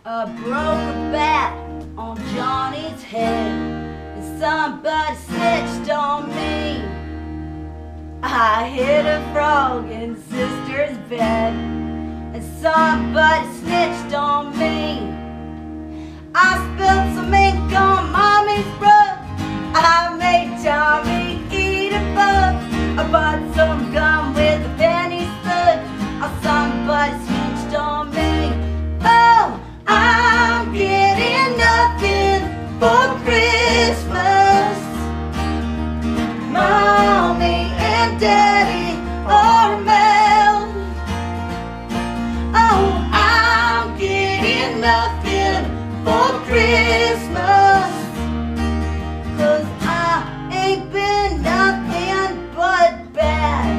Broke a bat on Johnny's head, and somebody snitched on me. I hit a frog in sister's bed, and somebody snitched on me. I spilled some ink on mommy's rug. I made Tommy eat a bug. I bought some gum with a penny slug. Somebody snitched on me. Oh, I'm getting nothing for Christmas. Mommy and Daddy are mad. Oh, I'm getting nothing for Christmas, 'cause I ain't been nothing but bad.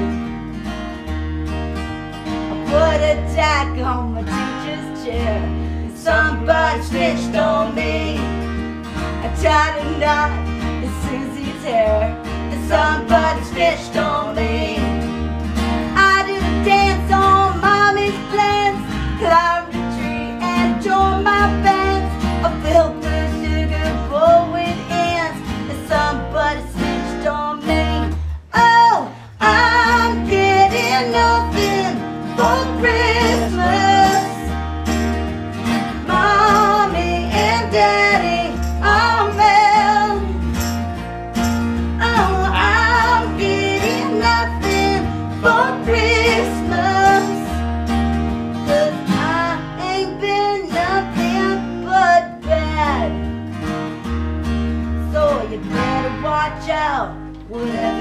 I put a tack on my teacher's chair, and somebody snitched on me. I tied a knot in Susie's hair, and somebody snitched on me. I did a dance on mommy's plans, climbed a tree and joined my bands. I filled the sugar bowl with ants, and somebody snitched on me. Oh, I'm getting nothing for Christmas. Mommy and Daddy are mad. Oh, I'm getting nothing for Christmas, 'cause I ain't been nothing but bad. So you better watch out, whatever